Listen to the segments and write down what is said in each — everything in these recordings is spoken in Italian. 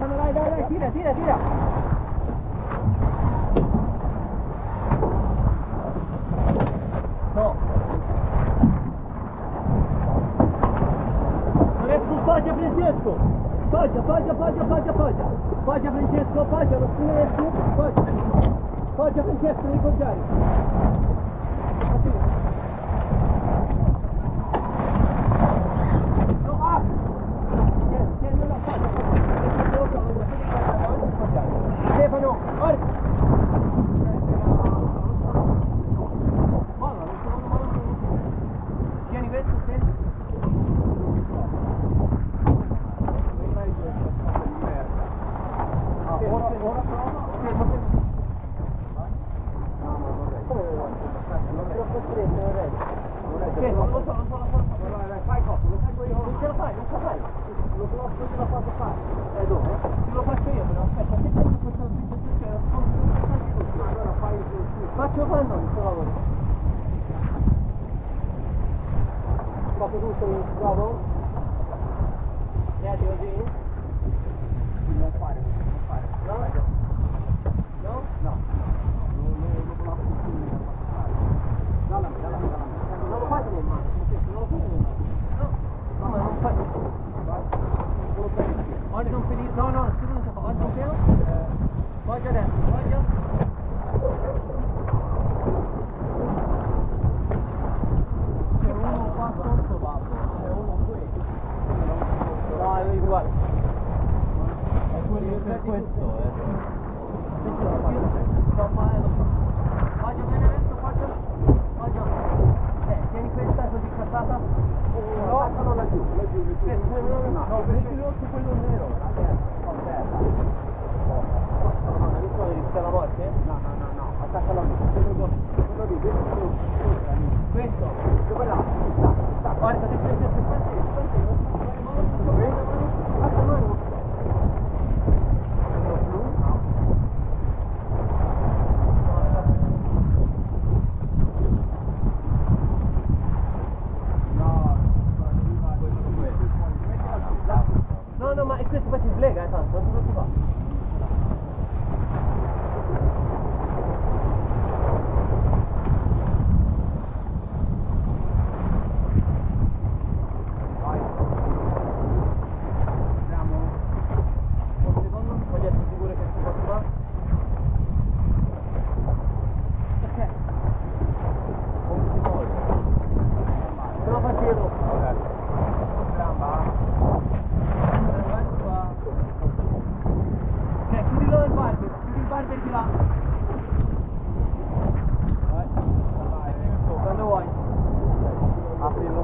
passano, dai, tira, tira, tira. No. Non è più, poggia Francesco. Poggia Francesco, poggia, lo scudo è su, poggia. Poggia Francesco, devi poggiare. No, ah! Tieni la poggia. Stefano, guarda. Tieni questo, sì. Ora prova. Fai cosa? Lo faccio io. Non ce la fai. Lo posso ce la faccio fare. Dove? Lo faccio io, però aspetta, che tempo questo succede? Allora fai il faccio fanno questo lavoro. Fatto tutto il bravo? Niente così? Non fare. No? No? No. Dalla me. Non lo fate nel mano, non lo fate nel mano. No. No, ma non fate. Oggi non finito. No, se non si fa. Oggi non pieno? Poggia adesso, poggia. C'è uno qua sotto, babbo. C'è uno qui. No, è uguale. È quello per questo, no, ma lo so. Poggia bene adesso, poggia. Tieni questa così cazzata. No, attaccalo laggiù. No, metti l'occhio quello nero. No, hai visto che rischia la morte? No. Attaccalo lì. Quello lì, questo. Dove là? Sta. Guarda, No, ma questo poi si slega, tanto, non ti preoccupare. Vai. Andiamo. Un secondo, voglio essere sicuro che si possa fare. Perché? Come si vuole? Se lo facevo. Chiudilo il barber di là. Vai, quando vuoi. Aprilo.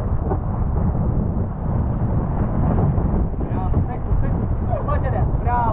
Bravo.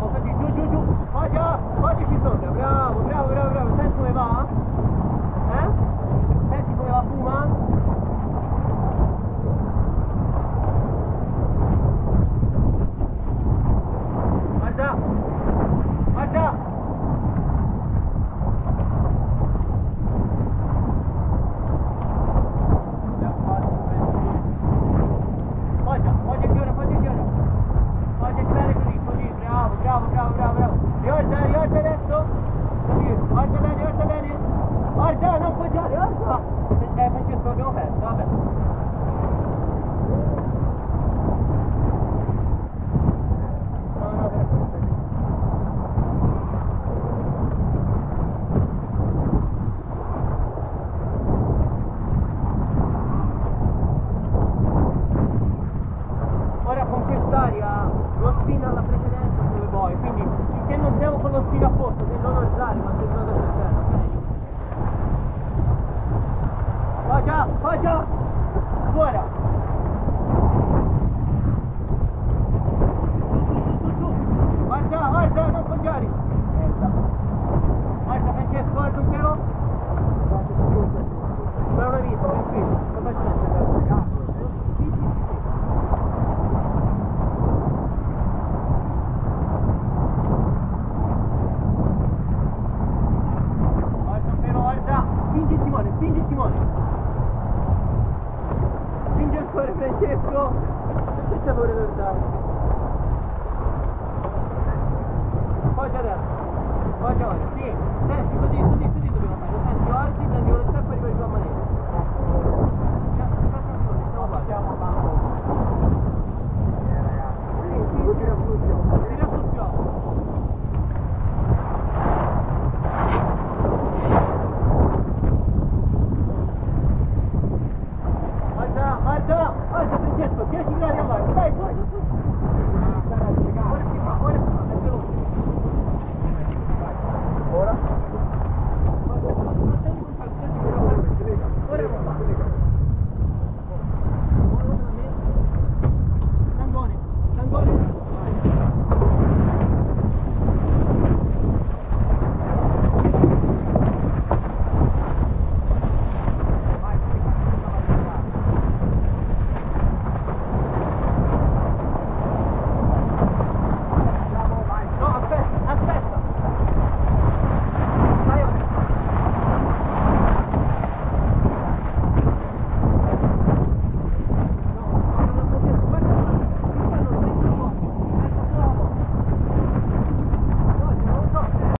bravo, bravo, bravo, bravo. Riorda, riorda adesso. Guarda bene, guarda bene. Guarda, non poggiare, guarda. Francesco, abbiamo perso, vabbè. No, no, perfetto. Ora con quest'aria lo spin alla precedenza dove vuoi, quindi finché non siamo con lo spin a posto, se non alzare, ma se non da terra, ok? Poggia! Fuori! Su! Guarda, guarda, non poggiare! Guarda Francesco, guarda un pelo! Non l'ho visto, tranquillo, sto facendo. Sì. Guarda un pelo, guarda! Spingi il timone, spingi il timone! Spingi ancora Francesco, che c'è pure da dare. Poggia adesso, poggia ora, sì,